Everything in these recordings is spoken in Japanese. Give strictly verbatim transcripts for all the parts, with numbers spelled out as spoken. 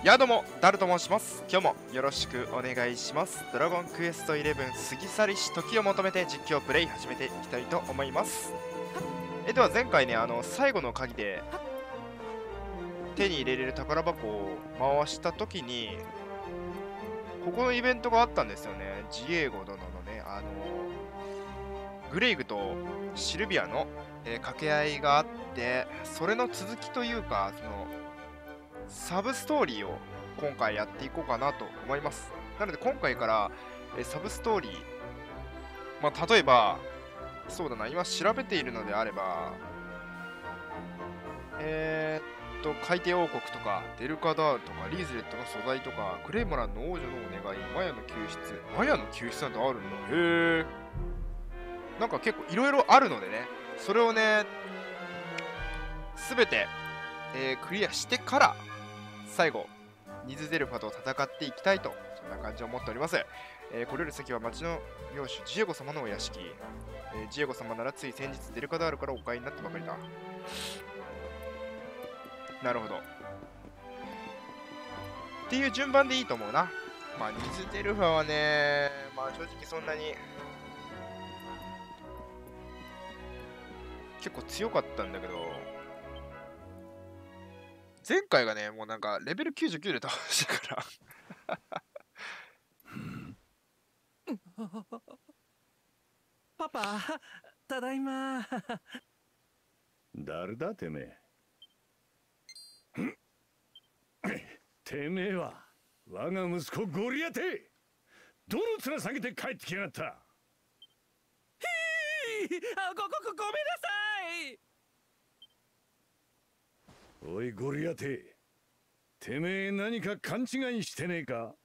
やどうも、ダルと申します。今日もよろしくお願いします。ドラゴンクエストじゅういち過ぎ去りし時を求めて実況プレイ始めていきたいと思います。えでは前回ね、あの最後の鍵で手に入れれる宝箱を回した時にここのイベントがあったんですよね。ジエゴ殿のね、あのグレイグとシルビアの、えー掛け合いがあって、それの続きというか、そのサブストーリーを今回やっていこうかなと思います。なので今回から、えーサブストーリー、まあ、例えば、そうだな、今調べているのであれば、えー、っと、海底王国とか、デルカダールとか、リーズレットの素材とか、クレイモランの王女のお願い、マヤの救出。マヤの救出なんてあるんだ。へえ。なんか結構いろいろあるのでね、それをね、すべて、えークリアしてから、最後、ニズゼルファと戦っていきたいと、そんな感じを思っております。えーこれより先は町の領主、ジエゴ様のお屋敷。えージエゴ様ならつい先日デルカダールからお帰りになったばかりだ。なるほど。っていう順番でいいと思うな。まあ、ニズゼルファはね、まあ正直そんなに結構強かったんだけど、前回がね、もうなんかレベルきゅうじゅうきゅうで倒したから。 パパ、ただいま。 誰だてめえ。てめえは我が息子ゴリアテ。どの面下げて帰ってきやがった。 あ、ご、ご、ご、ごめんなさい。 おいゴリアテ、てめえ何か勘違いしてねえか。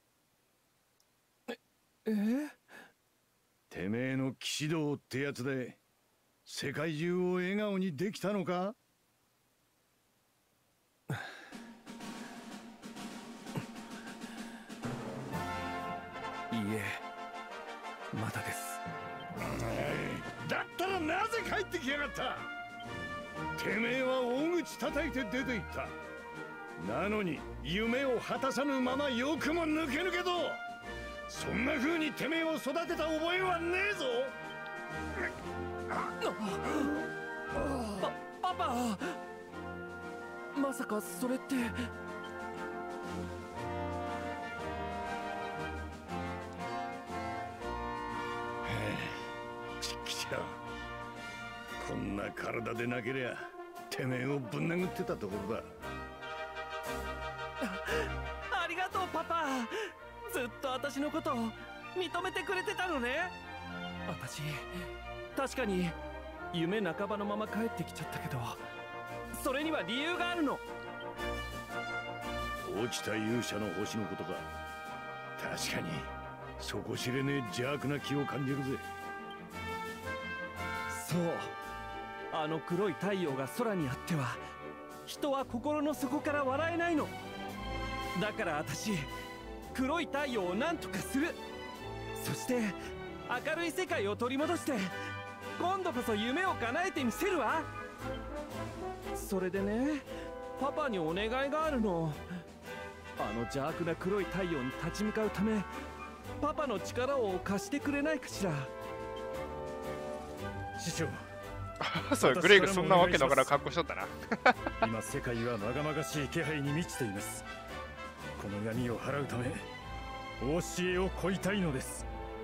えてめえの騎士道ってやつで世界中を笑顔にできたのか。 いいえ、まだです。 だったらなぜ帰ってきやがった。てめえは大口叩いて出て行った。なのに夢を果たさぬままよくも抜け抜けと。そんな風にてめえを育てた覚えはねえぞ。 パ、パパ、まさかそれって。 ちっきしょ。こんな体でなけりゃてめえをぶん殴ってたところだ。 ありがとうパパ。ずっと私のことを認めてくれてたのね。私確かに夢半ばのまま帰ってきちゃったけど、それには理由があるの。 落ちた勇者の星のことか。確かに底知れねえ邪悪な気を感じるぜ。 そう、あの黒い太陽が空にあっては人は心の底から笑えないの。だから私、黒い太陽を何とかする。そして明るい世界を取り戻して今度こそ夢を叶えてみせるわ。それでね、パパにお願いがあるの。あの邪悪な黒い太陽に立ち向かうためパパの力を貸してくれないかしら。 師匠。 そう、グレイグそんなわけだから格好しとったな。 今世界はまがまがしい気配に満ちています。この闇を払うため教えを乞いたいのです。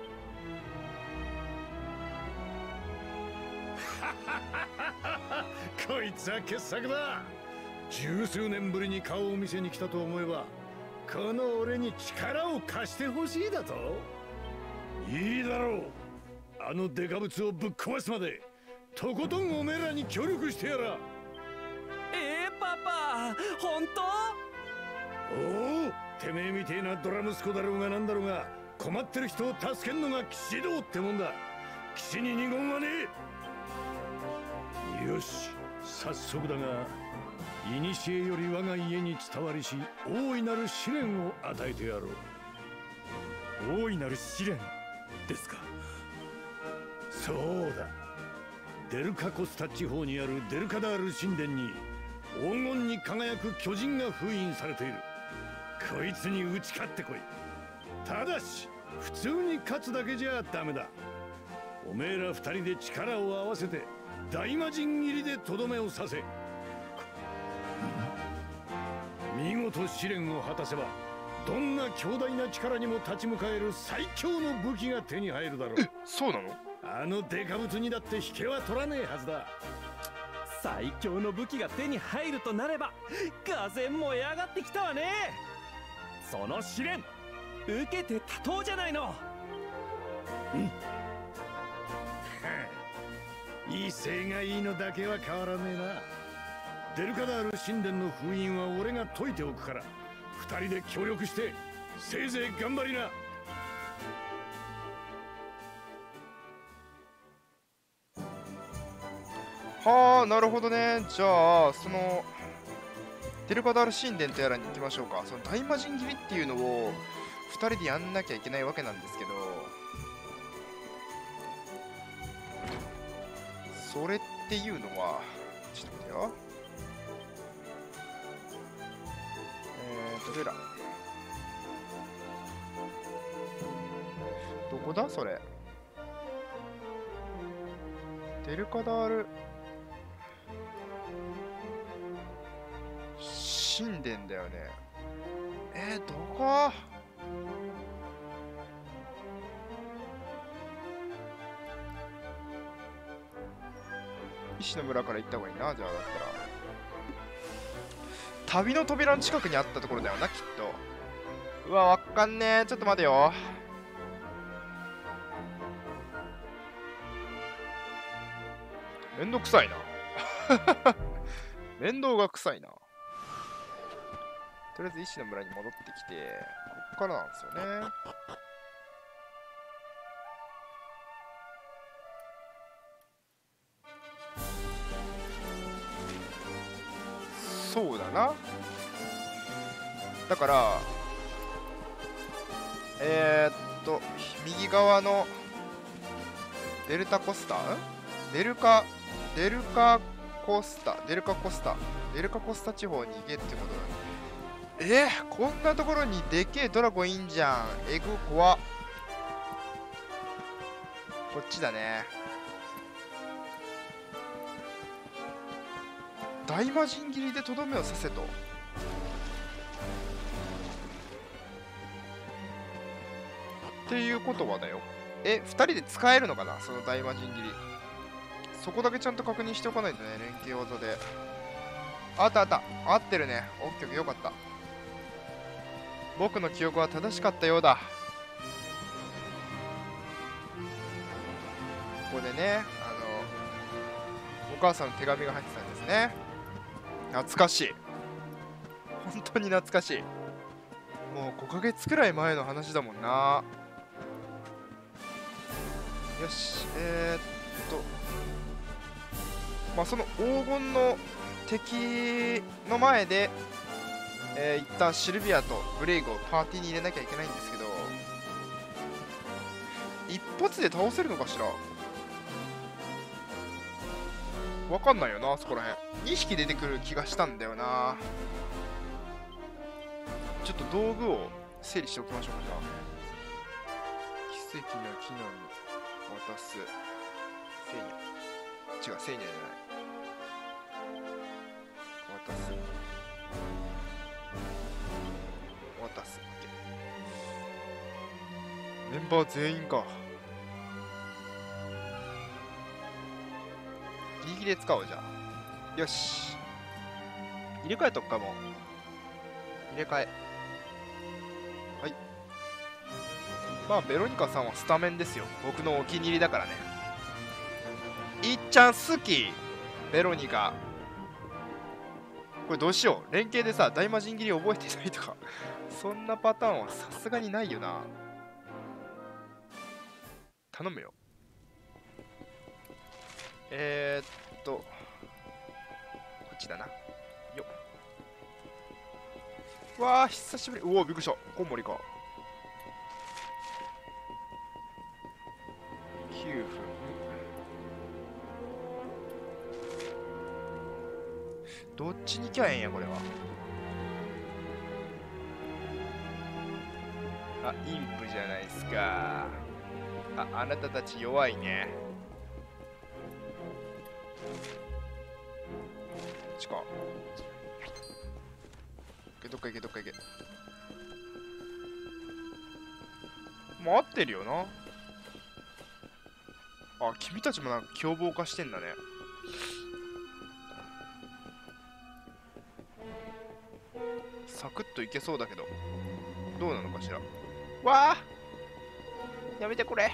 こいつは傑作だ。十数年ぶりに顔を見せに来たと思えば、この俺に力を貸してほしいだと。いいだろう。あのデカブツをぶっ壊すまでとことんおめえらに協力してやら。 えー、パパ本当？ おお、てめえみてえなドラ息子だろうがなんだろうが、困ってる人を助けんのが騎士道ってもんだ。騎士に二言はねえ。よし、早速だが古より我が家に伝わりし大いなる試練を与えてやろう。大いなる試練ですか。そうだ、デルカコスタ地方にあるデルカダール神殿に黄金に輝く巨人が封印されている。 こいつに打ち勝ってこい。ただし普通に勝つだけじゃダメだ。おめえら二人で力を合わせて大魔神斬りでとどめを刺せ。見事試練を果たせばどんな強大な力にも立ち向かえる最強の武器が手に入るだろう。 え、そうなの？ あのデカブツにだって引けは取らねえはずだ。 最強の武器が手に入るとなればがぜん燃え上がってきたわね。その試練受けて立とうじゃないの。 うん威勢がいいのだけは変わらねえな。デルカダール神殿の封印は俺が解いておくから二人で協力してせいぜい頑張りな。 はあ、なるほどね。じゃあそのデルカダール神殿とやらに行きましょうか。その大魔神斬りっていうのをふたりでやんなきゃいけないわけなんですけど、それっていうのはちょっと待ってよ。えーとどれだ、どこだそれ。デルカダール神殿だよね。えー、どこ？石の村から行った方がいいな。じゃあだったら旅の扉の近くにあったところだよな、きっと。うわ、わかんねえ。ちょっと待てよ。めんどくさいな。面倒が臭いな。とりあえず石の村に戻ってきて、こっからなんですよね。そうだな。だからえー、っと右側のデルタコスタデルカデルカコスタデルカコスタデルカコスタ地方に行けってことだね。えー、こんなところにでけえドラゴンいんじゃん。えぐ怖っ。こっちだね。大魔神斬りでとどめを刺せと。っていうことはだよ。え、ふたりで使えるのかな、その大魔神斬り。そこだけちゃんと確認しておかないとね、連携技で。あったあった。合ってるね。オッケーオッケー、よかった。僕の記憶は正しかったようだ。ここでね、あの、お母さんの手紙が入ってたんですね。懐かしい。本当に懐かしい。もうごかげつくらい前の話だもんな。よし、えー、っと、まあその黄金の敵の前で、えー、一旦シルビアとブレイグをパーティーに入れなきゃいけないんですけど、一発で倒せるのかしら。わかんないよな、そこらへん。にひき出てくる気がしたんだよな。ちょっと道具を整理しておきましょうか、じゃあ。奇跡の木の実渡す。セイニャ。違う、セイニャじゃない。渡す。渡す。メンバー全員か。ギリギリで使おう、じゃあ。よし。入れ替えとくかも。入れ替え。はい。まあ、ベロニカさんはスタメンですよ。僕のお気に入りだからね。いっちゃん好き。ベロニカ。これどうしよう。連携でさ、大魔神斬り覚えてないとか。そんなパターンはさすがにないよな。頼むよ。えー、っと、こっちだな。よっ。わあ、久しぶり。うお、びっくりした。コウモリか。きゅうふん。どっちに行きゃええんや、これは。 あ、インプじゃないですか。あ、あなたたち弱いね。こっちか。どっか行けどっか行け。もう合ってるよな。あ、君たちもなんか凶暴化してんだね。サクッといけそうだけど、どうなのかしら。わあ、やめてこれ。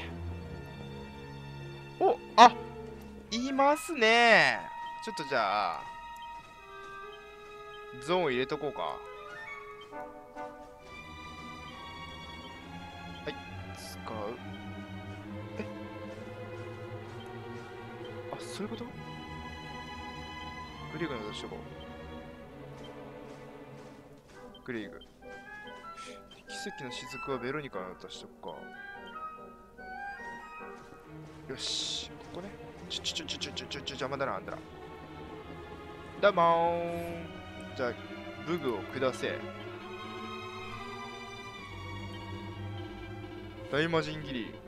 お、あ、いますね。ちょっとじゃあゾーン入れとこうか。はい、使う。え、あ、そういうこと？グリーグの出しとこう。グリーグ。奇跡の雫はベロニカの出しとくか。よし、ここね。ちょちょちょちょちょちょちょ邪魔だな、あんたら。どうもー。じゃあ、武具を下せ。大魔神切り。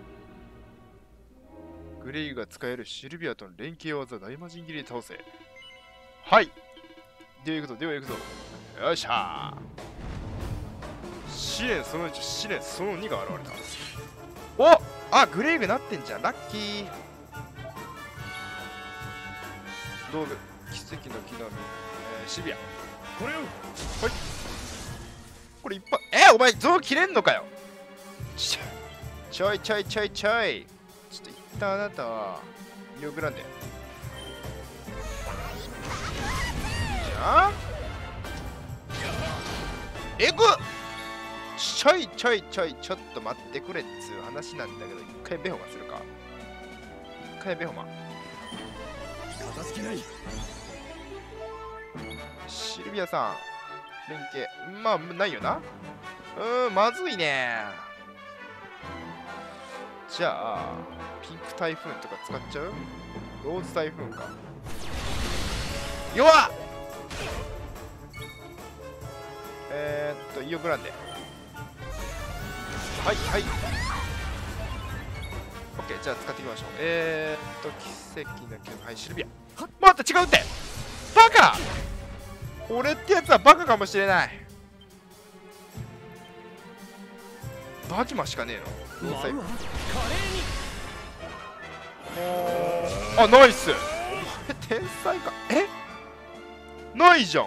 グレイが使えるシルビアとの連携技、大魔神切りで倒せ。はい。では行くぞ、では行くぞ。よっしゃー。試練そのいち、試練そのにが現れた。お、あ、グレイグなってんじゃん。ラッキー。道具、奇跡の木の実、えー、シビア。 これを。はい。 これいっぱい。えー、お前、象切れんのかよ。ちょちょいちょいちょいちょい。ちょっと一旦あなたは、見送らんで。じゃあえぐっ、ちょいちょいちょい、ちょっと待ってくれっつう話なんだけど、一回ベホマするか。一回ベホマ。 かたすきない。 シルビアさん、連携。まあ、ないよな。うーん、まずいね。じゃあ、ピンク台風とか使っちゃう？ローズ台風か。弱っ！えー、っと、イオグランデ。はい、はい。オッケー、じゃあ使っていきましょう。えーっと、奇跡の木の、はい、シルビア。待って、違うって！バカ！俺ってやつはバカかもしれない。バキマしかねえの。ローズ台風。あ、ナイス。え、天才か。え、ないじゃん。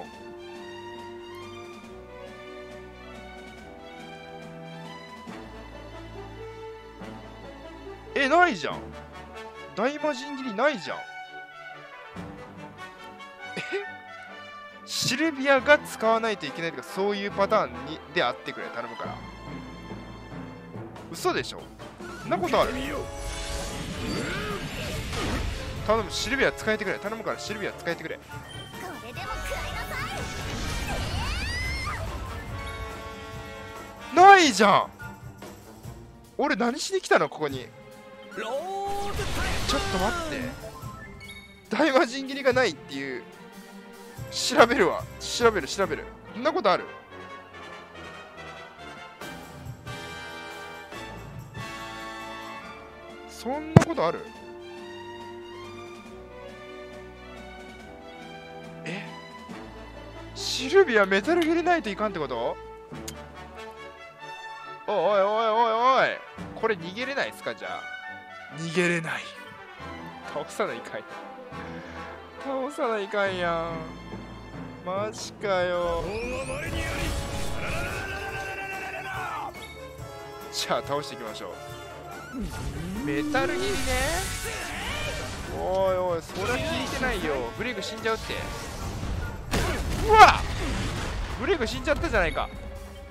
え、ないじゃん。大魔神切りないじゃん。え、シルビアが使わないといけないとか、そういうパターンにであってくれ。頼むから。嘘でしょ。そんなことある？頼む、シルビア使えてくれ。頼むから、シルビア使えてくれ。 これでも食らいなさい。 ないじゃん。俺何しに来たのここに。 ローズちょっと待って。大魔神切りがないっていう。調べるわ。調べる調べる。そんなことある？そんなことある？え？シルビアメタル切りないといかんってこと？おいおいおいおいおい、これ逃げれないですか？じゃあ逃げれない。倒さないかんや。倒さないかんやん。マジかよ。じゃあ倒していきましょう。メタル切りね。おいおい、そりゃ聞いてないよ。ブレイク死んじゃうって。うわっ、ブレイク死んじゃったじゃないか。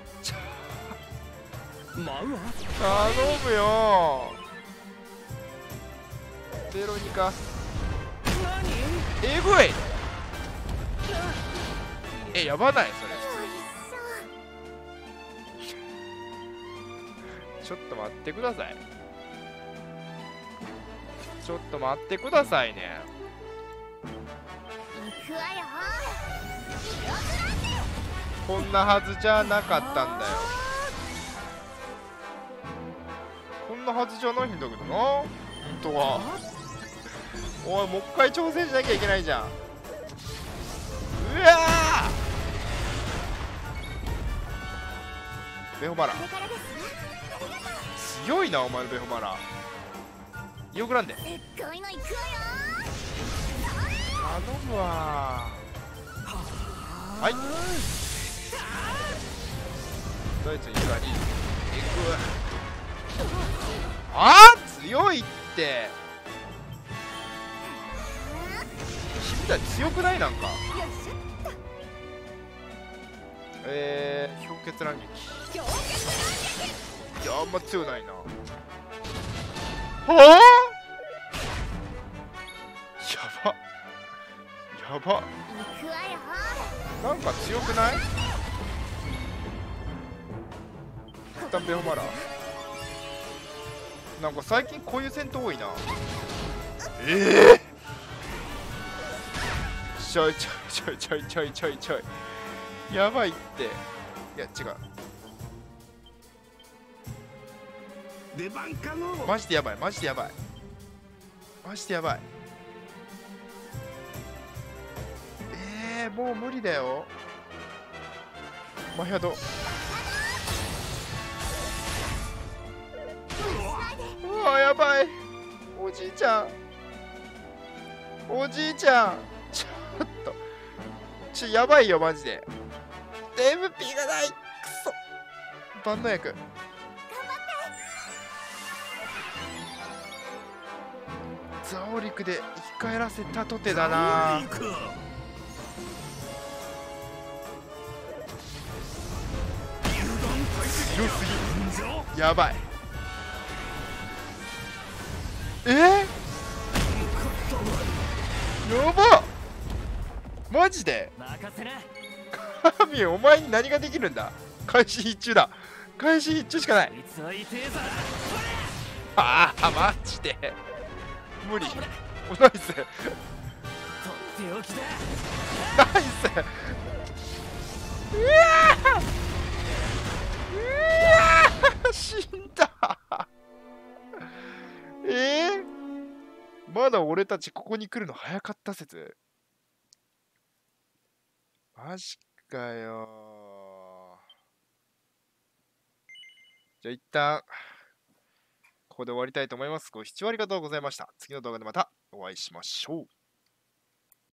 マウア頼むよベロニカ。えぐい。え、やばないそれ普通に。ちょっと待ってください。ちょっと待ってくださいね。 行くわよ。 こんなはずじゃなかったんだよ。 なはずじゃないんだけどな本当は。おいもう一回挑戦しなきゃいけないじゃん。うわーベホマラこれからです。 強いなお前のベホマラ。イオグランデすっごいの行くわよ。 頼むわー。はいドイツに怒り行く。あー強いって。君たち強くないなんか。 よいしょっえー、氷結乱撃。 と。氷結乱撃。 いやあんま強ないな。はあやばやば。 行くわよ。 なんか強くない？一旦ベホマラ。なんか最近こういう戦闘多いな。ええー、ちょいちょいちょいちょいちょいちょいやばいって。いや違う出番かの。 マジでやばいマジでやばいマジでやばい。えー、もう無理だよマヒャド。うわやばいおじいちゃんおじいちゃんちょっとちょやばいよマジで。 エムピー がないくそ万能薬。ザオリクで生き返らせたとてだな。強すぎやばい。えー、やばマジで。 任せな。 神お前に何ができるんだ。開始必中だ開始必中しかない。 いつは痛えぞ。 ああマジで無理。おナイスとっておきだ。 ナイス。うわーうわー死んだえー、まだ俺たちここに来るの早かった説。マジかよ。じゃあ一旦ここで終わりたいと思います。ご視聴ありがとうございました。次の動画でまたお会いしましょう。